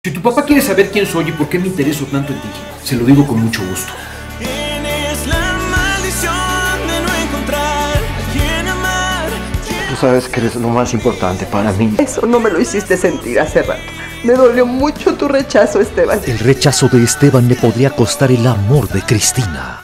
Si tu papá quiere saber quién soy y por qué me intereso tanto en ti, se lo digo con mucho gusto. Tienes la maldición de no encontrar a quien amar. Tú sabes que eres lo más importante para mí. Eso no me lo hiciste sentir hace rato. Me dolió mucho tu rechazo, Esteban. El rechazo de Esteban le podría costar el amor de Cristina.